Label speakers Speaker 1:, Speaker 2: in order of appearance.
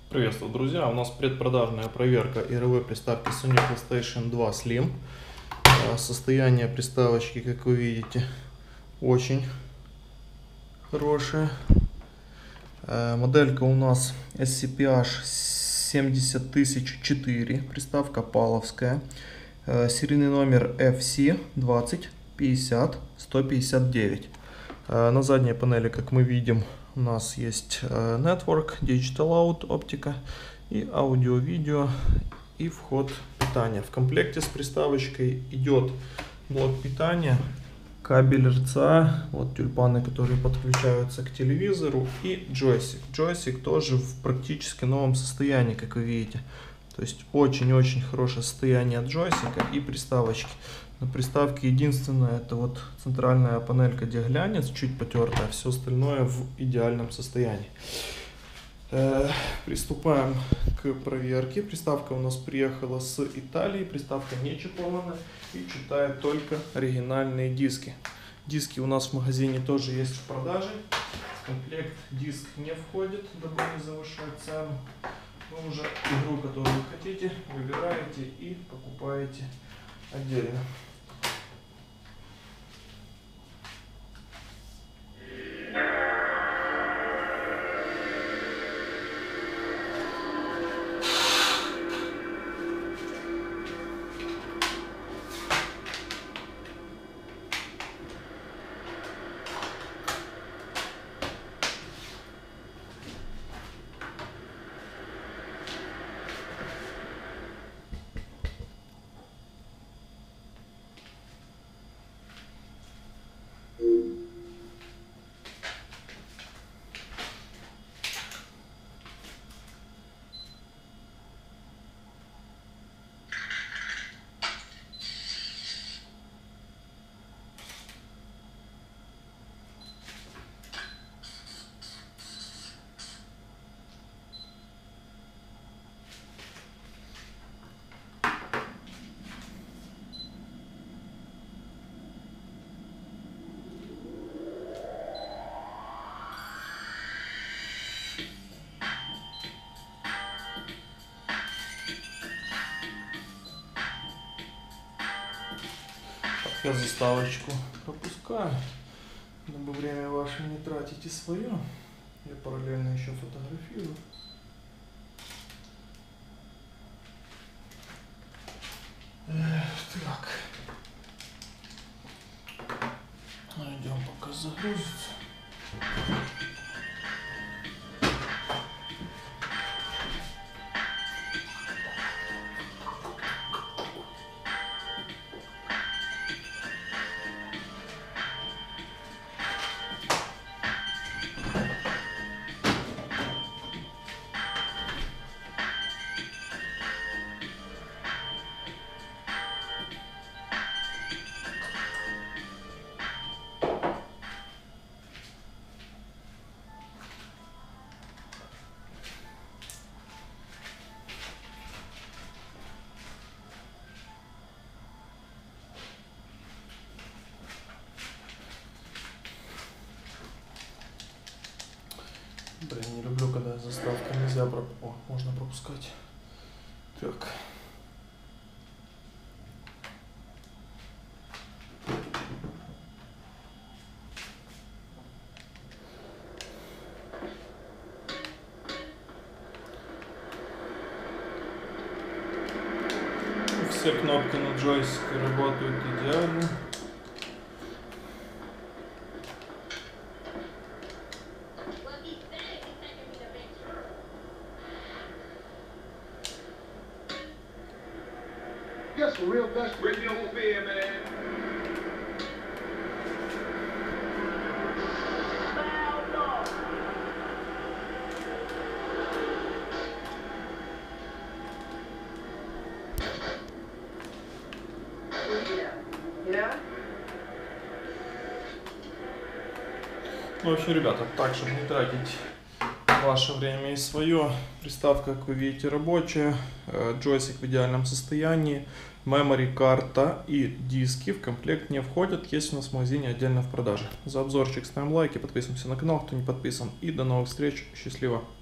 Speaker 1: Приветствую, друзья! У нас предпродажная проверка игровой приставки Sony PlayStation 2 Slim. Состояние приставочки, как вы видите, очень хорошее. Моделька у нас SCPH 70004, приставка паловская. Серийный номер FC 20 50 159. На задней панели, как мы видим, у нас есть Network, Digital Out, оптика и аудио-видео и вход питания. В комплекте с приставочкой идет блок питания, кабель RCA, вот тюльпаны, которые подключаются к телевизору, и джойстик. Джойстик тоже в практически новом состоянии, как вы видите. То есть очень-очень хорошее состояние джойстика и приставочки. На приставке единственное, это вот центральная панелька, где глянец чуть потертая, а все остальное в идеальном состоянии. Приступаем к проверке. Приставка у нас приехала с Италии, приставка не чипована и читает только оригинальные диски. Диски у нас в магазине тоже есть в продаже. В комплект диск не входит, дабы не завышать цену. Вы уже игру, которую вы хотите, выбираете и покупаете отдельно. Я заставочку пропускаю, дабы время ваше не тратить и свое. Я параллельно еще фотографирую. Так. Найдем, пока загрузится. Блин, не люблю, когда заставка нельзя можно пропускать. Так. Все кнопки на джойстике работают идеально.
Speaker 2: Yes, for real best. Bring the whole beer, man.
Speaker 1: В общем, ребята, так, чтобы не тратить ваше время и свое, приставка, как вы видите, рабочая, джойстик в идеальном состоянии, memory карта и диски в комплект не входят, есть у нас в магазине отдельно в продаже. За обзорчик ставим лайки, подписываемся на канал, кто не подписан, и до новых встреч, счастливо!